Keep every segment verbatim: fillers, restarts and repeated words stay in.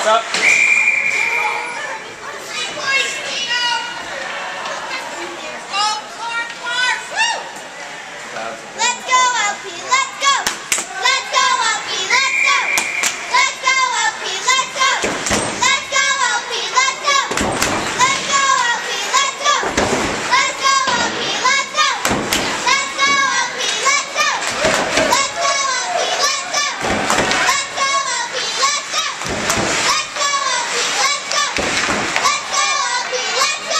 What's up? Let's go, L P. Let's go. Let's go, L P. Let's go. Let's go, L P. Let's go. Let's go, L P. Let's go. Let's go, L P. Let's go. Let's go, L P. Let's go. Let's go, L P. Let's go. Let's go, L P. Let's go. Let's go, L P. Let's go. Let's go, L P. Let's go. Let's go, L P. Let's go.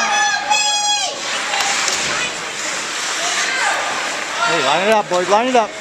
Hey, line it up, boys, line it up.